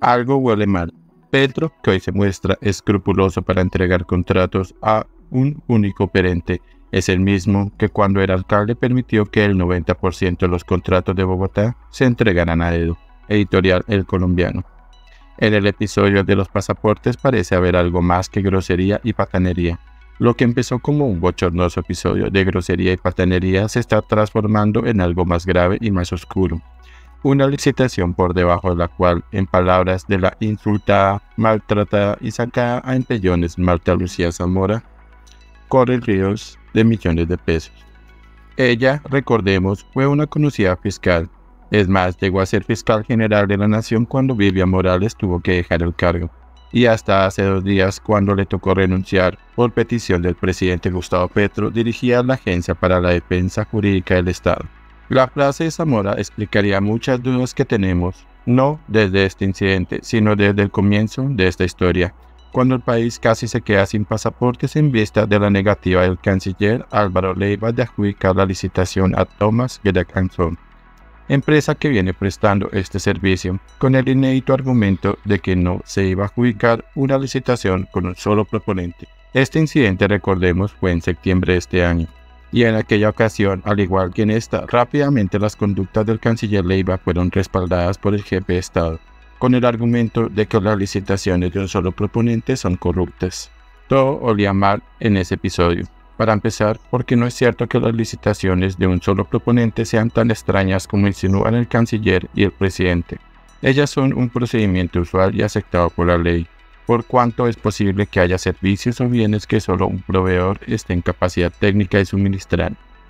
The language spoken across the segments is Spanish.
Algo huele mal. Petro, que hoy se muestra escrupuloso para entregar contratos a un único operante, es el mismo que cuando era alcalde permitió que el 90% de los contratos de Bogotá se entregaran a dedo. Editorial El Colombiano. En el episodio de los pasaportes parece haber algo más que grosería y patanería. Lo que empezó como un bochornoso episodio de grosería y patanería se está transformando en algo más grave y más oscuro. Una licitación por debajo de la cual, en palabras de la insultada, maltratada y sacada a empellones Marta Lucía Zamora, corre ríos de millones de pesos. Ella, recordemos, fue una conocida fiscal. Es más, llegó a ser fiscal general de la Nación cuando Vivian Morales tuvo que dejar el cargo. Y hasta hace 2 días, cuando le tocó renunciar por petición del presidente Gustavo Petro, dirigía la Agencia para la Defensa Jurídica del Estado. La frase de Zamora explicaría muchas dudas que tenemos, no desde este incidente, sino desde el comienzo de esta historia, cuando el país casi se queda sin pasaportes en vista de la negativa del canciller Álvaro Leiva de adjudicar la licitación a Thomas Gedak & Son, empresa que viene prestando este servicio, con el inédito argumento de que no se iba a adjudicar una licitación con un solo proponente. Este incidente, recordemos, fue en septiembre de este año. Y en aquella ocasión, al igual que en esta, rápidamente las conductas del canciller Leiva fueron respaldadas por el jefe de Estado, con el argumento de que las licitaciones de un solo proponente son corruptas. Todo olía mal en ese episodio. Para empezar, porque no es cierto que las licitaciones de un solo proponente sean tan extrañas como insinúan el canciller y el presidente. Ellas son un procedimiento usual y aceptado por la ley, por cuanto es posible que haya servicios o bienes que solo un proveedor esté en capacidad técnica de suministrar.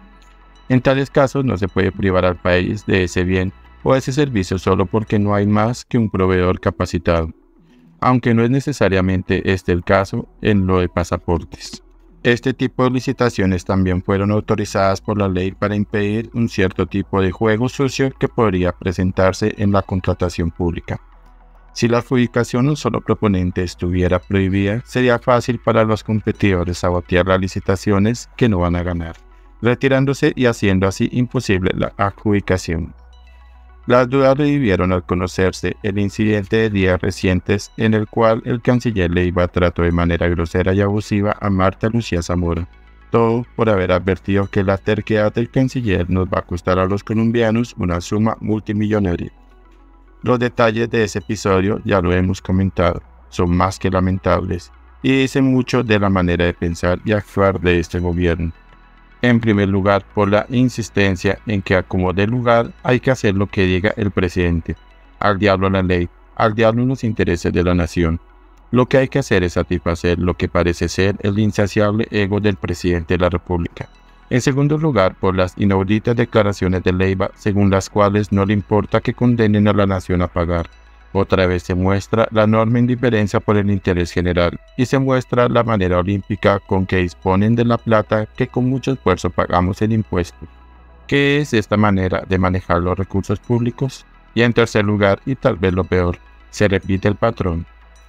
En tales casos no se puede privar al país de ese bien o ese servicio solo porque no hay más que un proveedor capacitado, aunque no es necesariamente este el caso en lo de pasaportes. Este tipo de licitaciones también fueron autorizadas por la ley para impedir un cierto tipo de juego sucio que podría presentarse en la contratación pública. Si la adjudicación de un solo proponente estuviera prohibida, sería fácil para los competidores sabotear las licitaciones que no van a ganar, retirándose y haciendo así imposible la adjudicación. Las dudas revivieron al conocerse el incidente de días recientes en el cual el canciller Leiva trató de manera grosera y abusiva a Marta Lucía Zamora, todo por haber advertido que la terquedad del canciller nos va a costar a los colombianos una suma multimillonaria. Los detalles de ese episodio ya lo hemos comentado, son más que lamentables y dicen mucho de la manera de pensar y actuar de este gobierno. En primer lugar, por la insistencia en que a como dé lugar hay que hacer lo que diga el presidente. Al diablo la ley, al diablo los intereses de la nación. Lo que hay que hacer es satisfacer lo que parece ser el insaciable ego del presidente de la República. En segundo lugar, por las inauditas declaraciones de Leiva, según las cuales no le importa que condenen a la nación a pagar. Otra vez se muestra la enorme indiferencia por el interés general y se muestra la manera olímpica con que disponen de la plata que con mucho esfuerzo pagamos en impuestos. ¿Qué es esta manera de manejar los recursos públicos? Y en tercer lugar, y tal vez lo peor, se repite el patrón.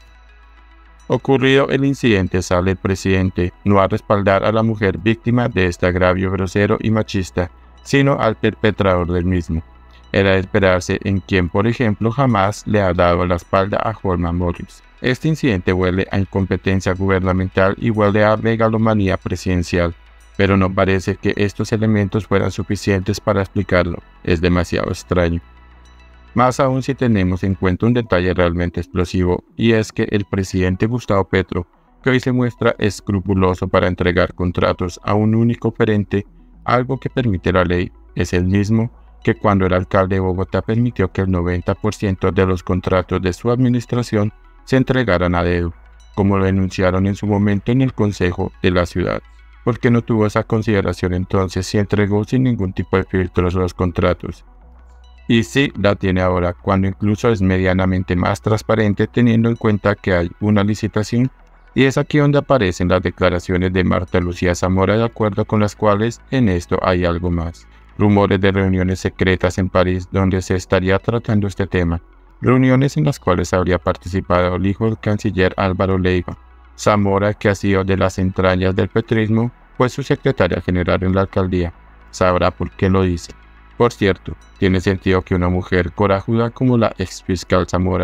Ocurrido el incidente, sale el presidente no a respaldar a la mujer víctima de este agravio grosero y machista, sino al perpetrador del mismo. Era de esperarse en quien, por ejemplo, jamás le ha dado la espalda a Holman Morris. Este incidente huele a incompetencia gubernamental y huele a megalomanía presidencial, pero no parece que estos elementos fueran suficientes para explicarlo. Es demasiado extraño. Más aún si tenemos en cuenta un detalle realmente explosivo, y es que el presidente Gustavo Petro, que hoy se muestra escrupuloso para entregar contratos a un único oferente, algo que permite la ley, es el mismo que cuando era alcalde de Bogotá permitió que el 90% de los contratos de su administración se entregaran a dedo, como lo denunciaron en su momento en el Consejo de la Ciudad. ¿Por qué no tuvo esa consideración entonces si entregó sin ningún tipo de filtros los contratos? Y sí la tiene ahora, cuando incluso es medianamente más transparente teniendo en cuenta que hay una licitación, y es aquí donde aparecen las declaraciones de Marta Lucía Zamora de acuerdo con las cuales en esto hay algo más. Rumores de reuniones secretas en París donde se estaría tratando este tema, reuniones en las cuales habría participado el hijo del canciller Álvaro Leiva. Zamora, que ha sido de las entrañas del petrismo, fue su secretaria general en la alcaldía, sabrá por qué lo dice. Por cierto, tiene sentido que una mujer corajuda como la exfiscal Zamora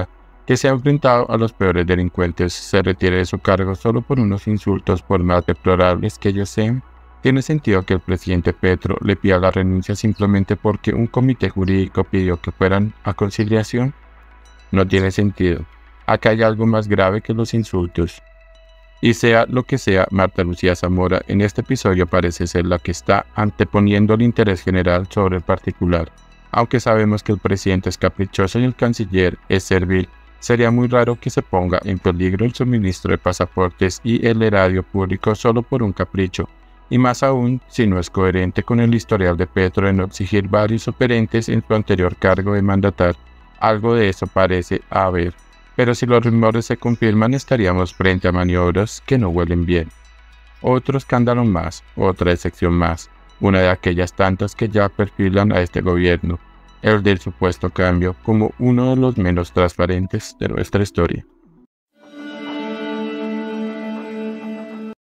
que se ha enfrentado a los peores delincuentes se retire de su cargo solo por unos insultos, por más deplorables que ellos sean. ¿Tiene sentido que el presidente Petro le pida la renuncia simplemente porque un comité jurídico pidió que fueran a conciliación? No tiene sentido. Acá hay algo más grave que los insultos. Y sea lo que sea, Marta Lucía Zamora en este episodio parece ser la que está anteponiendo el interés general sobre el particular. Aunque sabemos que el presidente es caprichoso y el canciller es servil, sería muy raro que se ponga en peligro el suministro de pasaportes y el erario público solo por un capricho, y más aún si no es coherente con el historial de Petro de no exigir varios operentes en su anterior cargo de mandatar. Algo de eso parece haber, pero si los rumores se confirman estaríamos frente a maniobras que no huelen bien. Otro escándalo más, otra excepción más, una de aquellas tantas que ya perfilan a este gobierno, el del supuesto cambio como uno de los menos transparentes de nuestra historia.